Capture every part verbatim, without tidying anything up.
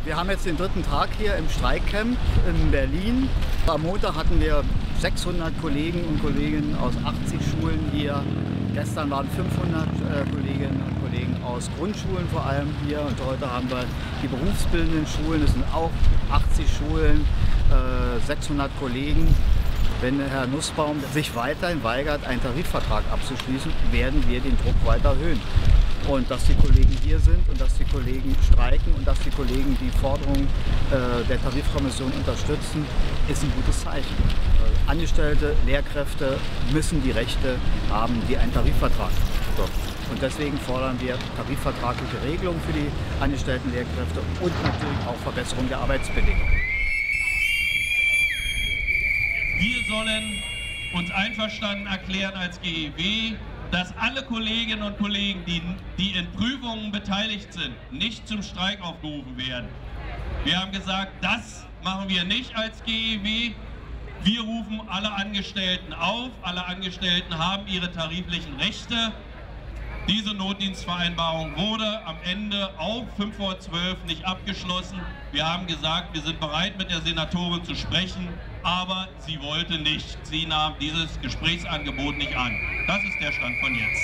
Wir haben jetzt den dritten Tag hier im Streikcamp in Berlin. Am Montag hatten wir sechshundert Kollegen und Kolleginnen aus achtzig Schulen hier. Gestern waren fünfhundert äh, Kolleginnen und Kollegen aus Grundschulen vor allem hier. Und heute haben wir die berufsbildenden Schulen. Das sind auch achtzig Schulen, äh, sechshundert Kollegen. Wenn Herr Nussbaum sich weiterhin weigert, einen Tarifvertrag abzuschließen, werden wir den Druck weiter erhöhen. Und dass die Kollegen hier sind und dass die Kollegen streiken und dass die Kollegen die Forderungen äh, der Tarifkommission unterstützen, ist ein gutes Zeichen. Äh, Angestellte, Lehrkräfte müssen die Rechte haben, wie ein Tarifvertrag. So. Und deswegen fordern wir tarifvertragliche Regelungen für die angestellten Lehrkräfte und natürlich auch Verbesserung der Arbeitsbedingungen. Wir sollen uns einverstanden erklären als G E W, dass alle Kolleginnen und Kollegen, die, die in Prüfungen beteiligt sind, nicht zum Streik aufgerufen werden. Wir haben gesagt, das machen wir nicht als G E W. Wir rufen alle Angestellten auf. Alle Angestellten haben ihre tariflichen Rechte. Diese Notdienstvereinbarung wurde am Ende auch fünf vor zwölf nicht abgeschlossen. Wir haben gesagt, wir sind bereit, mit der Senatorin zu sprechen, aber sie wollte nicht. Sie nahm dieses Gesprächsangebot nicht an. Das ist der Stand von jetzt.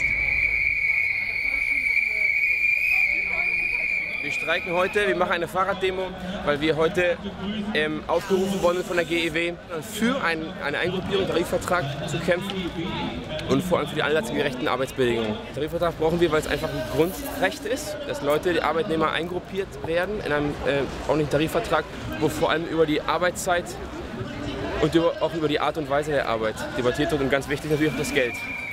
Wir streiken heute, wir machen eine Fahrraddemo, weil wir heute ähm, aufgerufen worden sind von der G E W, für ein, eine Eingruppierung, Tarifvertrag zu kämpfen und vor allem für die anlassgerechten Arbeitsbedingungen. Tarifvertrag brauchen wir, weil es einfach ein Grundrecht ist, dass Leute, die Arbeitnehmer eingruppiert werden in einem äh, ordentlichen Tarifvertrag, wo vor allem über die Arbeitszeit und über, auch über die Art und Weise der Arbeit debattiert wird und ganz wichtig natürlich auch das Geld.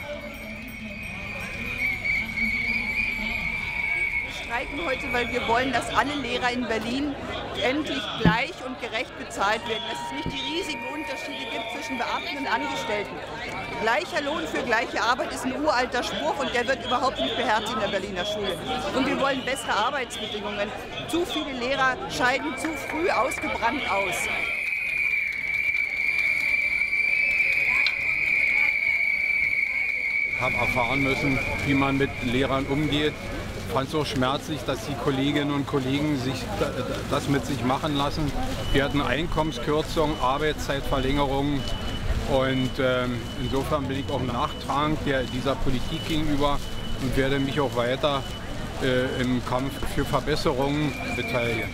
Wir streiken heute, weil wir wollen, dass alle Lehrer in Berlin endlich gleich und gerecht bezahlt werden. Dass es nicht die riesigen Unterschiede gibt zwischen Beamten und Angestellten. Gleicher Lohn für gleiche Arbeit ist ein uralter Spruch und der wird überhaupt nicht beherzigt in der Berliner Schule. Und wir wollen bessere Arbeitsbedingungen. Zu viele Lehrer scheiden zu früh ausgebrannt aus. Ich habe erfahren müssen, wie man mit Lehrern umgeht. Ich fand es so schmerzlich, dass die Kolleginnen und Kollegen sich das mit sich machen lassen. Wir hatten Einkommenskürzungen, Arbeitszeitverlängerungen und ähm, insofern bin ich auch nachtragend der, dieser Politik gegenüber und werde mich auch weiter äh, im Kampf für Verbesserungen beteiligen.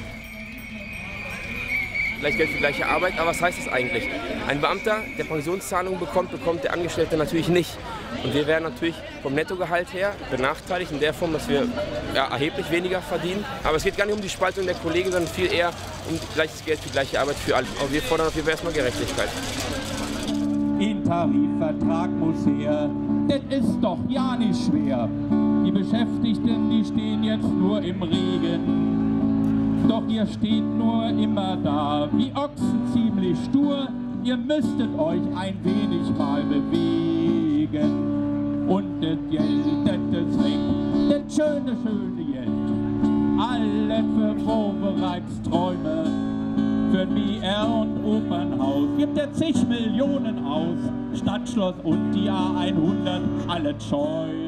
Gleich Geld für gleiche Arbeit, aber was heißt das eigentlich? Ein Beamter, der Pensionszahlungen bekommt, bekommt der Angestellte natürlich nicht. Und wir werden natürlich vom Nettogehalt her benachteiligt in der Form, dass wir ja, erheblich weniger verdienen. Aber es geht gar nicht um die Spaltung der Kollegen, sondern viel eher um gleiches Geld für gleiche Arbeit für alle. Aber wir fordern auf jeden Fall erstmal Gerechtigkeit. Ein Tarifvertrag muss her, das ist doch ja nicht schwer. Die Beschäftigten, die stehen jetzt nur im Regen. Doch ihr steht nur immer da, wie Ochsen ziemlich stur. Ihr müsstet euch ein wenig mal bewegen. Und das Geld, das ist weg, das schöne, schöne Geld. Alle für Wohlbereitsträume, für ein B R und Opernhaus. Gibt er zig Millionen aus, Stadtschloss und die A hundert, alle scheu.